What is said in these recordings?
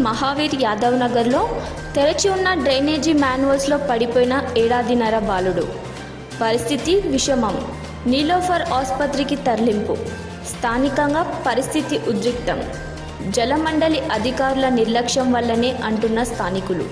మహావీర్ యాదవ్ నగర్లో తెరచి ఉన్న డ్రైనేజీ మాన్యువల్స్లో పడిపోయిన ఏడాదిన్నర బాలుడు పరిస్థితి విషమం. నీలోఫర్ ఆసుపత్రికి తరలింపు. స్థానికంగా పరిస్థితి ఉద్రిక్తం. జలమండలి అధికారుల నిర్లక్ష్యం వల్లనే అంటున్న స్థానికులు.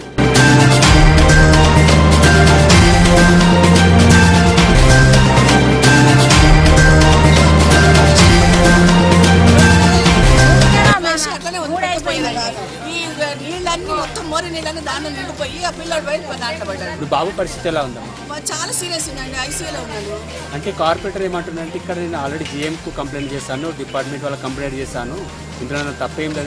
నీళ్ళన్నీ మొత్తం మోరి నీళ్ళని దాన్ని నిండిపోయి ఆ పిల్లడు బయట దాంట్లో పడ్డాడు. ఇప్పుడు బాబు పరిస్థితి ఎలా ఉందమ్మా? చాలా సీరియస్ ఉందండి, ఐసీయూలో ఉన్నాను. అంటే కార్పొరేటర్ ఏమంటుందంటే ఇక్కడ నేను ఆల్రెడీ జీఎంకు కంప్లైంట్ చేశాను, డిపార్ట్మెంట్ వాళ్ళకి కంప్లైంట్ చేశాను, ఇంట్లో తప్పేం లేదు.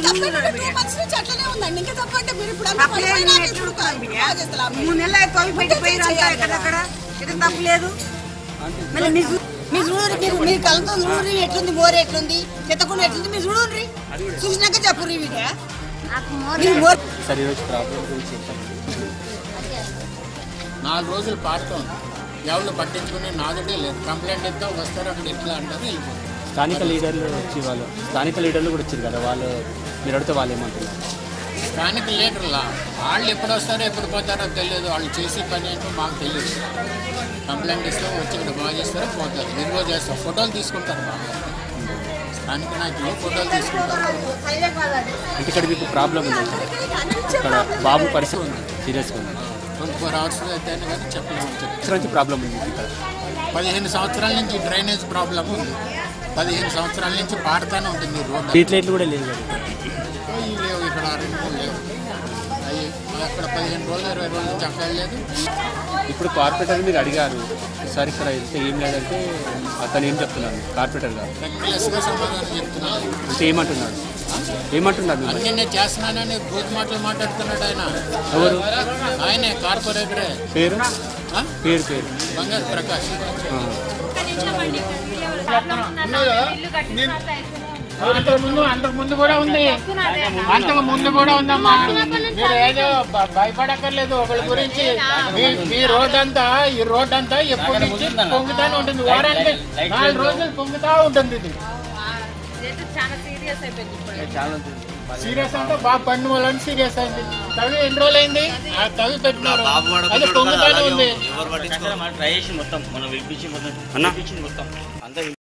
మీరు కలతో చూడండి ఎట్లుంది, మోర ఎట్లుంది, చెత్తకుండా ఎట్లుంది మీరు చూడండి, చూసినాక చెప్పు. సరే ఈరోజు ప్రాబ్లం గురించి 4 రోజులు పాడుతోంది, ఎవరు పట్టించుకుని నాదుడే లేదు. కంప్లైంట్ ఇద్దాం వస్తారు, అక్కడ ఎట్లా అంటారు వెళ్ళిపోతారు. స్థానిక లీడర్లు కూడా వచ్చారు కదా, వాళ్ళు మీరు అడిగితే వాళ్ళు ఏమంటున్నారు? స్థానిక లీడర్లా వాళ్ళు ఎప్పుడు వస్తారో ఎప్పుడు పోతారో తెలియదు. వాళ్ళు చేసే పని ఏంటో మాకు తెలియదు. కంప్లైంట్ ఇస్తాం, వచ్చి ఇక్కడ బాగా చేస్తారో పోతారు, ఎదుగో చేస్తారు, ఫోటోలు తీసుకుంటారు. బాగా స్థానిక నాయకులు ఫోటోలు తీసుకుంటారు. అంటే ఇక్కడ మీకు ప్రాబ్లం ఉంది, ఇక్కడ బాబు పరిస్థితి ఉంది, సీరియస్గా ఉంది. 24 hours అయితే కానీ చెప్పలేము. నుంచి ప్రాబ్లం ఉంది ఇక్కడ. 15 సంవత్సరాల నుంచి డ్రైనేజ్ ప్రాబ్లం ఉంది. 15 సంవత్సరాల నుంచి పాడుతూనే ఉంటుంది రోడ్డు. స్ట్రీట్ లైట్లు కూడా లేదు కదా లేవు ఇక్కడ, 2 లేవు. అవి అక్కడ 15 రోజులు 20 రోజుల నుంచి అక్కడ లేదు. ఇప్పుడు కార్పొరేటర్ మీరు అడిగారు సార్ ఇక్కడ వెళ్తే ఏం లేదంటే అతను ఏం చెప్తున్నాను కార్పొరేటర్ గారు రెక్లెస్గా సమాధానం చెప్తున్నాను. అంటే ఏమంటున్నారు? అన్నీ నేను చేస్తున్నానని బూత్ మాటలు మాట్లాడుతున్నాడు ఆయన. ఎవరు? ఆయనే కార్పొరేటరే. పేరు బంగారు ప్రకాష్. అంతకు ముందు కూడా ఉందమ్మా. మీరు ఏదో భయపడక్కర్లేదు ఒకరి గురించి. ఈ రోడ్ అంతా ఎప్పటి నుంచి పొంగుతానే ఉంటుంది. వారానికి 4 రోజులు పొంగుతా ఉంటుంది. ఇది సీరియస్ అంటే బాగా పండు వాళ్ళని సీరియస్ అయింది. తవి ఎన్ని రోజులు అయింది? ఆ తవి పెట్టినారు, అది పొంగుతానే ఉంది.